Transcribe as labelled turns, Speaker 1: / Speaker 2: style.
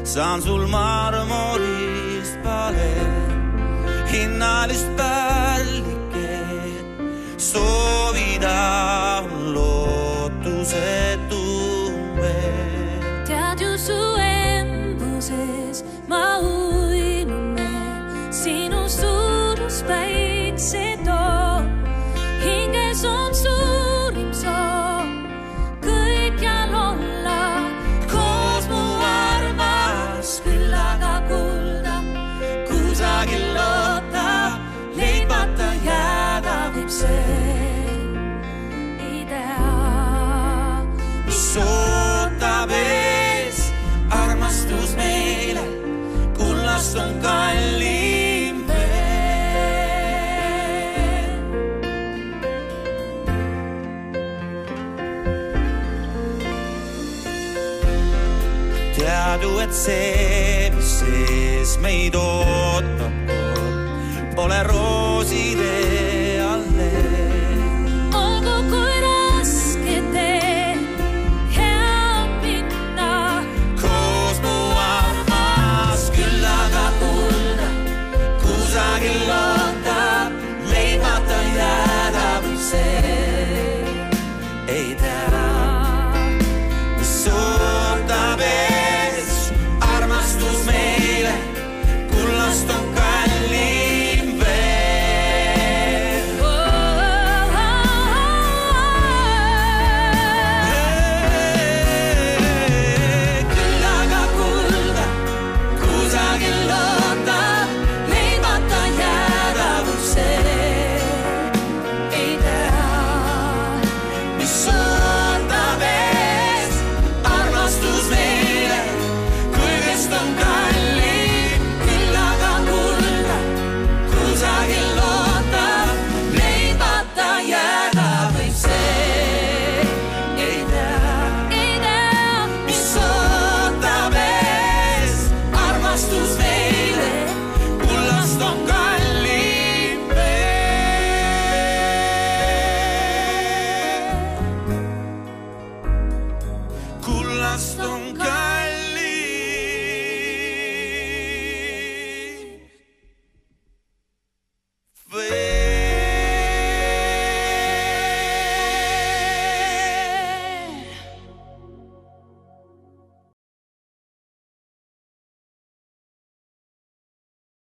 Speaker 1: saan sul marmorist pale hinnalist pärlikeed soovida lootusetumbel.
Speaker 2: Tead ju su embuses ma uinun veel, sinu suurus päikse too, hinges on suurim soov kõikjal olla koos mu armas, küll aga kulda kusagil loota, leidmata jääda võib see idea,
Speaker 1: mis ootab ees armastus meile, kullast on kallim veel. Teadu, et see, mis sees meid ootab, pole rooside